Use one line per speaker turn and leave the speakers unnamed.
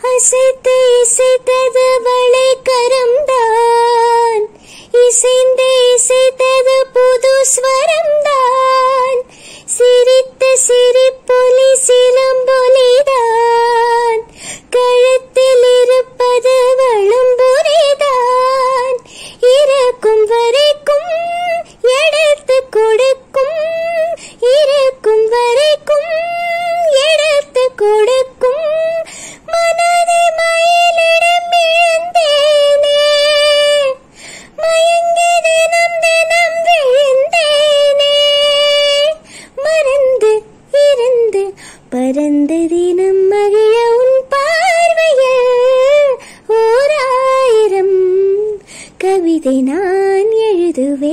அசைத்து இசைத்தது வளை கரம்தான், இசைந்து இசைத்தது புது ஸ்வரம்தான், சிரித்த சிரிப்பொலி சிலம்பொலிதான், கழுத்தில் இருப்பது வளம்புரிதான், இருக்கும் வரைக்கும் எடுத்து கொடுக்கும், இருக்கும் வரைக்கும் எடுத்து கொடுக்கும், மனதை மயிலிடம் இழந்தேனே, மயங்கி தினம் தினம் விழுந்தேனே, மறந்து இருந்து பறந்து தினம் மகிழ உன் பார்வையில் ஓராயிரம் கவிதை நான் எழுதுவேன்.